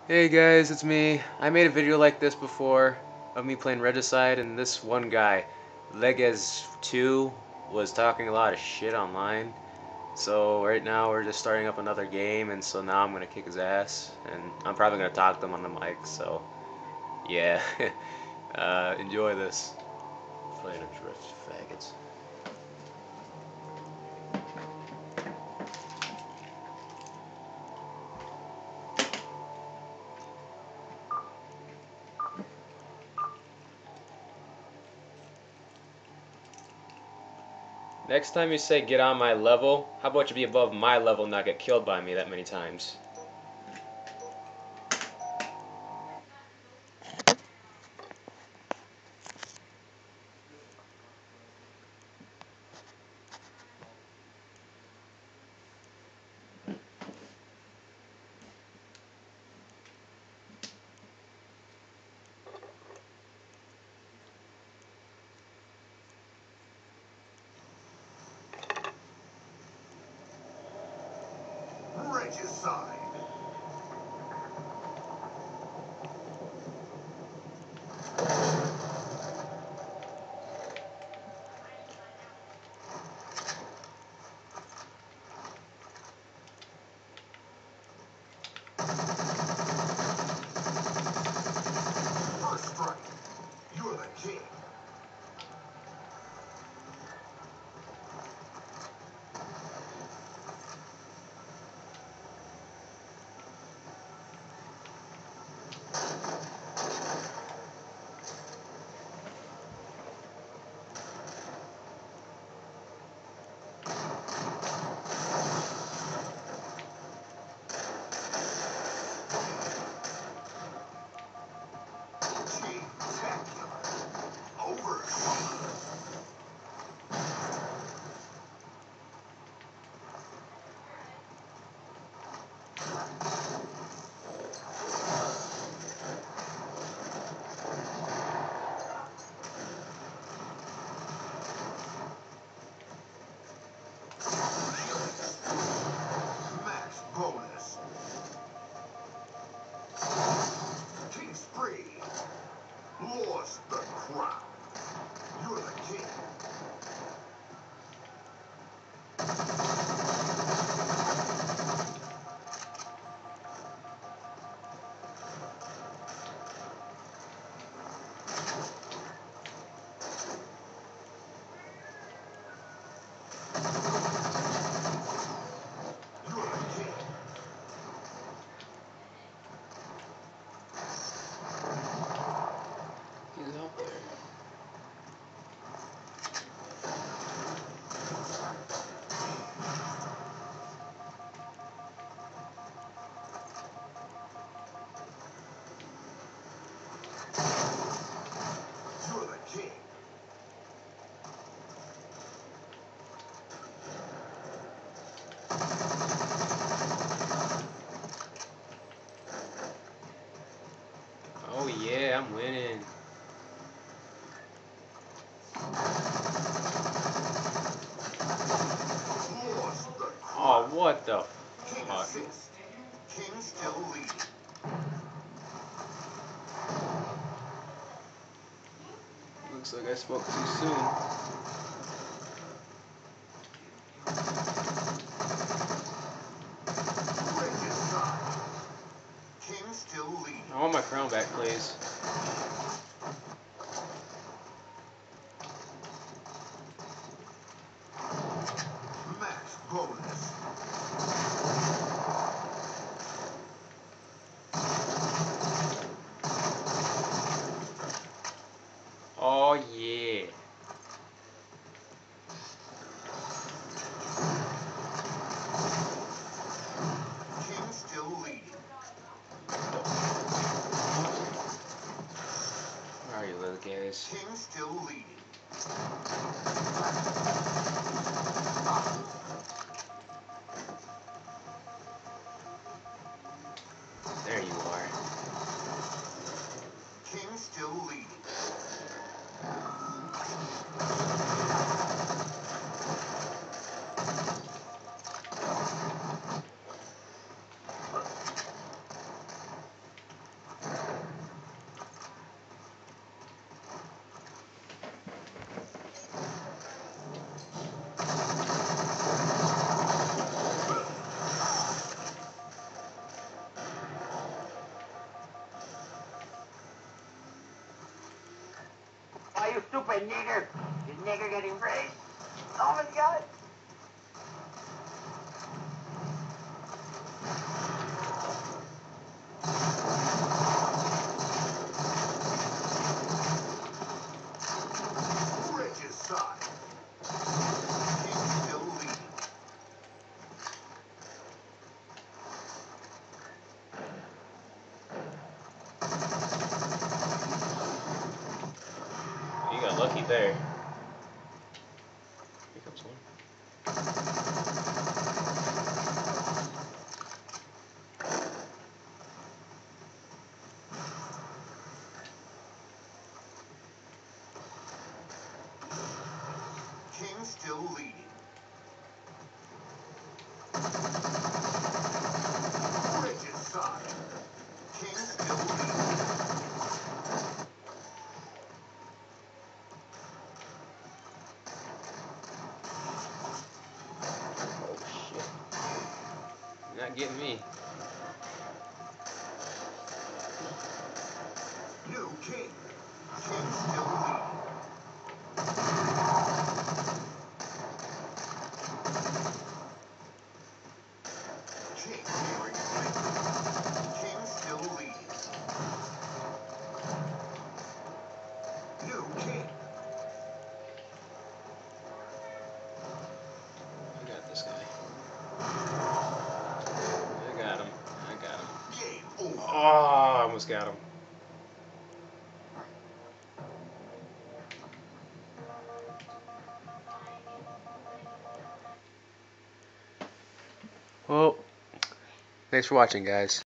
Hey guys, it's me. I made a video like this before of me playing Regicide, and this one guy, Legez2, was talking a lot of shit online. So right now we're just starting up another game, and so now I'm gonna kick his ass, and I'm probably gonna talk to him on the mic. So yeah, enjoy this. Playing a drift, faggots. Next time you say get on my level, how about you be above my level and not get killed by me that many times? Regicide. First strike. You're the king. Spectacular. Overseas. Max bonus. King spree. Lost the crown. You're the king. You're the king. He's out there. You're the king. Oh yeah, I'm winning. Lost the Oh, crown. what the King fuck? assist. King still leading. Looks like I spoke too soon. Regicide. King still leading. I want my crown back, please. Max bonus. Oh yeah. King still leading. Where are you, little guys? King still leading. There you are. King still leading. stupid nigger. Is nigger getting raised? Oh my god. Regicide. King still leading. You got lucky there. Here comes one. King still leading. Regicide. King still leading. Oh shit. You're not getting me. New king. King still leading. King nearing victory. King still leading. New king. I got this guy. I got him. I got him. Game over. Oh, I almost got him. Well, thanks for watching, guys.